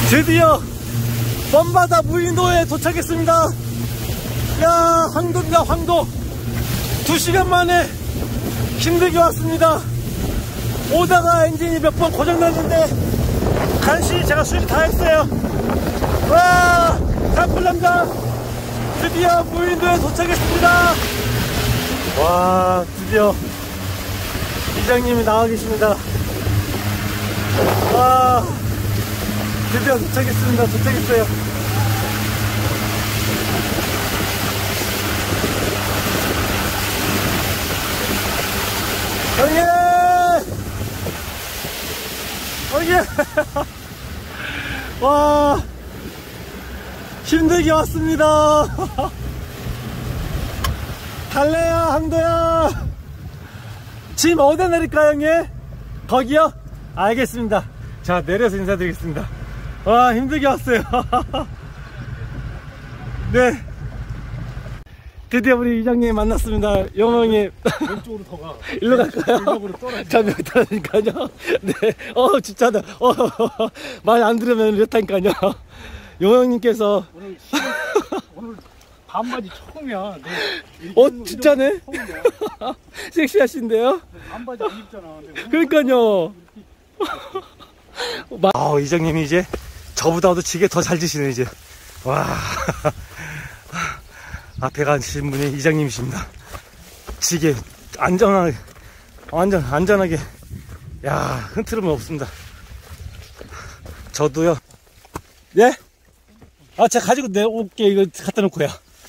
드디어 먼바다 무인도에 도착했습니다. 야, 황도입니다. 황도. 2시간 만에 힘들게 왔습니다. 오다가 엔진이 몇 번 고장났는데 간신히 제가 수리 다 했어요. 와, 산불남자 드디어 무인도에 도착했습니다. 와, 드디어 이장님이 나와 계십니다. 와, 드디어 도착했습니다. 도착했어요. 형님! 형님! 와, 힘들게 왔습니다. 달래야, 항도야. 지금 어디에 내릴까요, 형님? 거기요? 알겠습니다. 자, 내려서 인사드리겠습니다. 와, 힘들게 왔어요. 네, 드디어 우리 이장님 만났습니다. 영웅님. 왼쪽으로 더 가. 일로 갈까요? 왼쪽으로 떨어져. 자, 여기 떨어지니까요. 네. 진짜다. 말 안 들으면 이렇다니까요. 영웅님께서. 오늘 반바지 처음이야. 진짜네? 섹시하신데요? 반바지 안 입잖아. 그러니까요. 이장님이 이제 저보다도 지게 더 잘 드시네, 이제. 와. 앞에 가신 분이 이장님이십니다. 지게 안전하게, 완전 안전하게. 야, 흔들림은 없습니다. 저도요. 예? 제가 가지고 내올게. 이거 갖다 놓고요.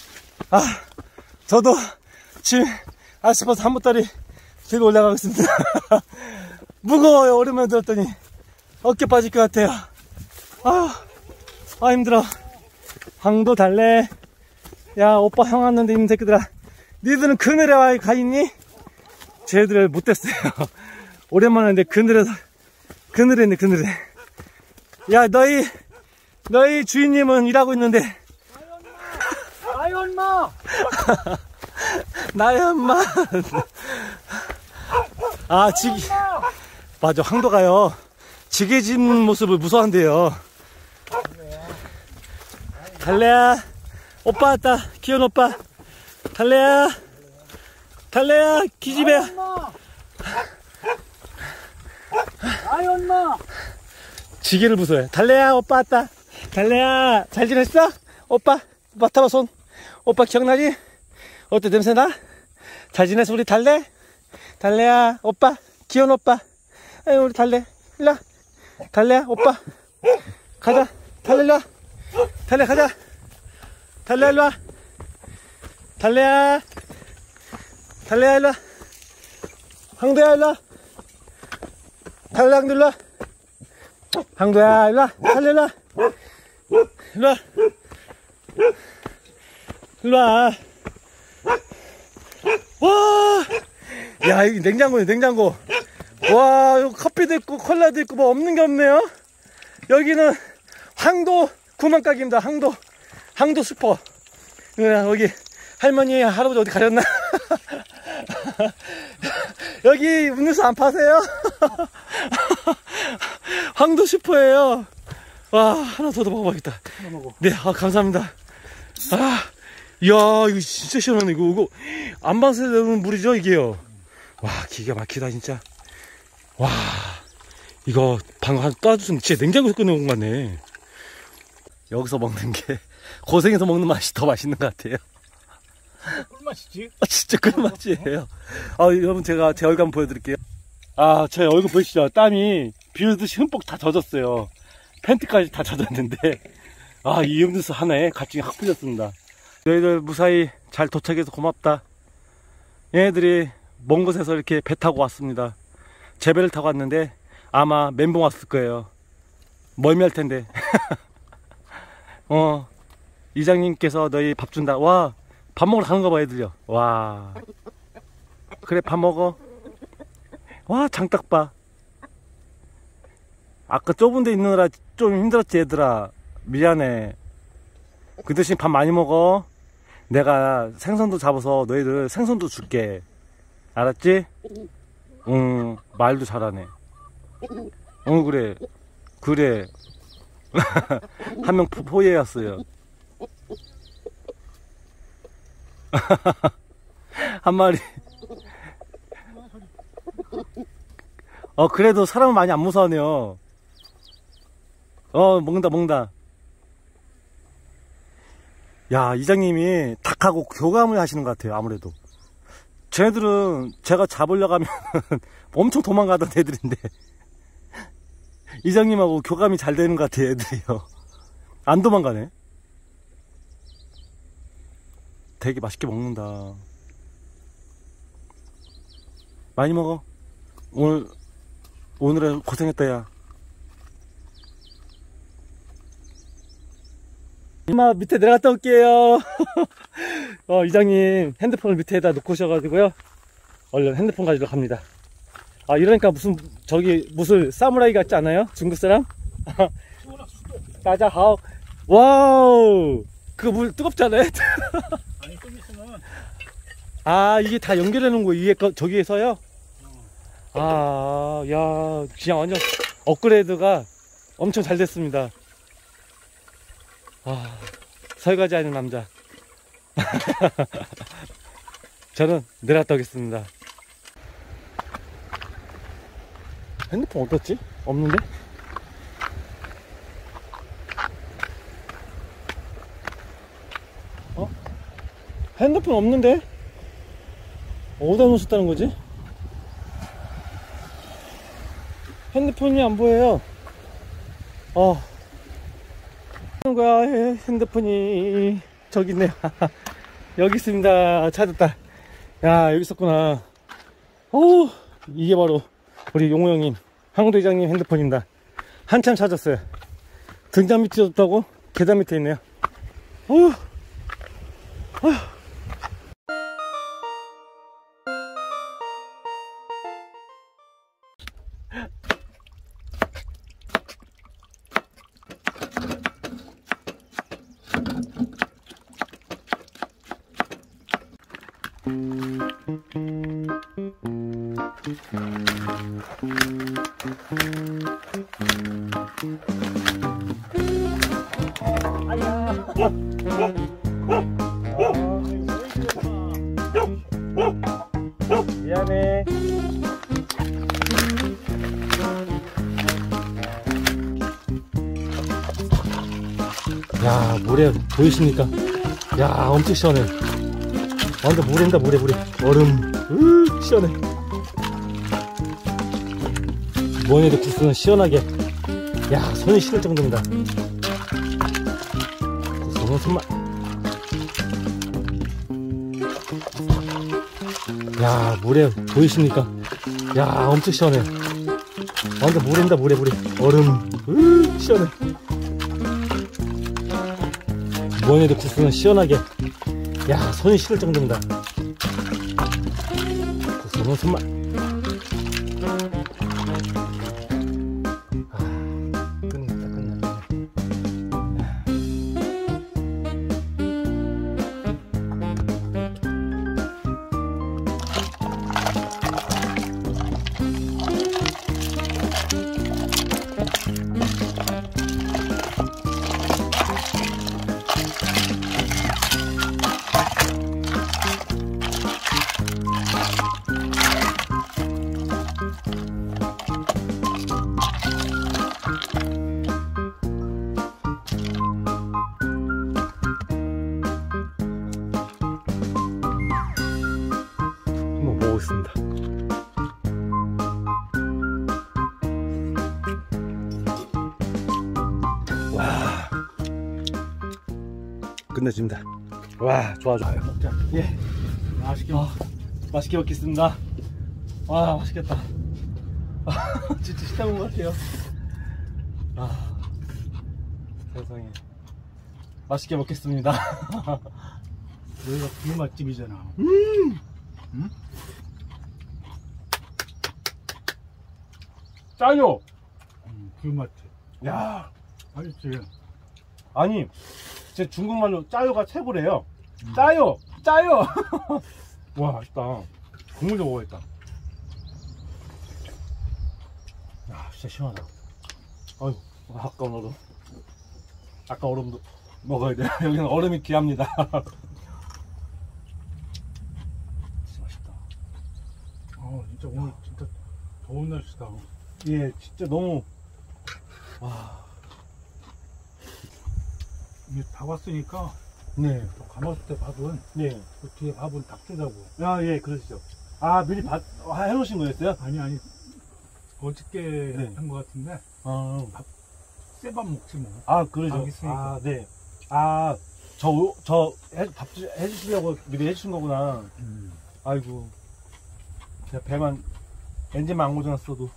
저도 지금 싶어서 한 보따리 들고 올라가겠습니다. 무거워요. 오랜만에 들었더니 어깨 빠질 것 같아요. 힘들어. 황도 달래. 야, 오빠 형 왔는데 이놈 새끼들아, 니들은 그늘에 와 가있니? 쟤들을 못됐어요. 오랜만에 했는데 그늘에 있네. 그늘에. 야, 너희 주인님은 일하고 있는데. 나이 엄마. 나의 엄마. 맞아, 황도가요, 지게 진 모습을 무서워한대요. 달래야, 오빠 왔다. 귀여운 오빠. 달래야, 기집애야. 나이 엄마. 지게를 무서워해. 달래야, 오빠 왔다. 달래야, 잘 지냈어? 오빠 맡아봐, 손. 오빠 기억나지? 어때, 냄새나? 잘 지냈어, 우리 달래? 달래야, 오빠, 귀여운 오빠. 아유, 우리 달래, 일로와. 달래야, 오빠, 가자. 달래, 일로와. 달래, 가자. 달래야, 일로와. 달래야, 일로와. 황도야, 일로와. 달래, 황도, 일로와. 황도야, 일로와. 달래, 일로와. 일로와. 와, 야, 이거 냉장고네, 냉장고. 와, 여기 커피도 있고 콜라도 있고 뭐 없는 게 없네요. 여기는 황도 구멍가게입니다. 황도 슈퍼. 여기 할머니 할아버지 어디 가렸나? 여기 음료수 안 파세요? 황도 슈퍼예요. 와, 하나 더 먹어봐야겠다. 하나 먹어. 네, 감사합니다. 이야, 이거 진짜 시원하네. 이거 안 방사돼 나오는 물이죠, 이게요. 와, 기가 막히다, 진짜. 와, 이거 방금 한 떠주면 진짜 냉장고에서 꺼내온 것 같네. 여기서 먹는 게 고생해서 먹는 맛이 더 맛있는 것 같아요. 꿀맛이지? 진짜 꿀맛이에요. 여러분, 제가 제 얼굴 한번 보여드릴게요. 제 얼굴 보이시죠? 땀이 비 오듯이 흠뻑 다 젖었어요. 팬티까지 다 젖었는데, 이 음료수 하나에 갓증이 확 풀렸습니다. 너희들 무사히 잘 도착해서 고맙다. 얘네들이 먼 곳에서 이렇게 배 타고 왔습니다. 제 배를 타고 왔는데 아마 멘붕 왔을 거예요. 멀미할 텐데. 이장님께서 너희 밥 준다. 와, 밥 먹으러 가는 거 봐, 애들요. 와, 그래, 밥 먹어. 와, 장딱 봐. 아까 좁은 데 있느라 좀 힘들었지, 얘들아. 미안해. 그 대신 밥 많이 먹어. 내가 생선도 잡아서 너희들 생선도 줄게. 알았지? 응, 말도 잘하네. 그래. 한 명 포위해왔어요. 한 마리. 그래도 사람은 많이 안 무서워하네요. 먹는다. 야, 이장님이 닭하고 교감을 하시는 것 같아요, 아무래도. 쟤네들은 제가 잡으려고 하면 엄청 도망가던 애들인데, 이장님하고 교감이 잘 되는 것 같아요, 애들이요. 안 도망가네. 되게 맛있게 먹는다. 많이 먹어. 오늘은 고생했다, 야. 엄마, 밑에 내려갔다 올게요. 이장님 핸드폰을 밑에다 놓고 오셔가지고요. 얼른 핸드폰 가지러 갑니다. 이러니까 무슨 사무라이 같지 않아요? 중국 사람? 가자, 하오. 와우! 그 물 뜨겁잖아요? 아니, 좀 있으면. 이게 다 연결해 놓은 거, 저기에서요? 야, 그냥 완전 업그레이드가 엄청 잘 됐습니다. 설거지 하는 남자. 저는 내려갔다 오겠습니다. 핸드폰 어딨지? 없는데? 핸드폰 없는데? 어디다 놓으셨다는 거지? 핸드폰이 안 보여요. 하는 거야, 핸드폰이. 저기 있네요. 여기 있습니다. 찾았다. 야, 여기 있었구나. 이게 바로 우리 용호 형님, 황도 회장님 핸드폰입니다. 한참 찾았어요. 등잔 밑에 뒀다고 계단 밑에 있네요. 미안해. 야, 모래 보이십니까? 야, 엄청 시원해. 완전 모래입니다. 모래. 얼음. 시원해. 뭐해도 국수는 시원하게. 야, 손이 시릴 정도입니다. 국수는 손맛. 야, 모래 보이십니까? 야, 엄청 시원해. 완전 모래입니다. 모래. 얼음. 시원해. 뭐해도 국수는 시원하게. 야, 손이 시릴 정도입니다. 국수는 손맛. 끝났다. 한번 먹어보겠습니다. 와, 끝내줍니다. 와, 좋아. 먹자. 예, 맛있게 맛있게 먹겠습니다. 와, 맛있겠다. 진짜 식당인 것 같아요. 세상에. 맛있게 먹겠습니다. 여기가 굴맛집이잖아. 응? 짜요. 굴맛집. 야, 맛있지. 아니, 제 중국말로 짜요가 최고래요. 짜요. 와, 맛있다. 국물도 먹어야겠다. 야, 진짜 시원하다. 아유, 아까운 너도. 아까 얼음도 먹어야 돼요. 여기는 얼음이 귀합니다. 진짜 맛있다. 진짜 오늘 진짜 더운 날씨다. 예, 진짜 너무. 와. 이게 다 왔으니까 네. 또 감았을 때 밥은 네. 그 뒤에 밥은 딱 주자고. 아, 예, 그러시죠. 아, 미리 해놓으신 거였어요? 아니 어저께 네. 한 거 같은데 아, 쇠밥 먹지 뭐. 아, 그러죠. 밥 있으니까. 아, 네. 아, 밥 해주시려고 미리 해주신 거구나. 아이고. 제가 배만, 엔진만 안 고장났어도.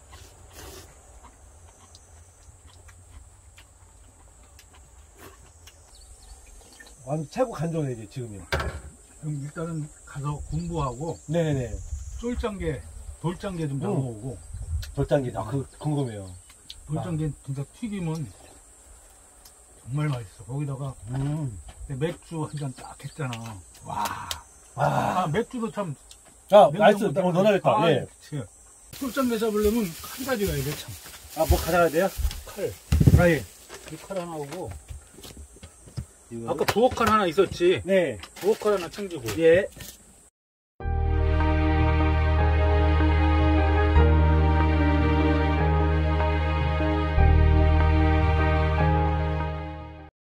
완전 최고 간절해, 지금이. 그럼 일단은 가서 공부하고 네네네. 돌장개 좀 담아오고. 돌장기, 궁금해요. 돌장개 진짜 튀기면 정말 맛있어. 거기다가 맥주 한 잔 딱 했잖아. 와. 맥주도 참. 맛있어. 넣어놔야겠다. 예. 그치. 돌장개 잡으려면 한 가지가 해야 돼, 참. 뭐 가져가야 돼요? 칼. 아, 예. 이 칼 하나 오고. 이거. 아까 부엌칼 하나 있었지? 네. 부엌칼 하나 챙기고. 예.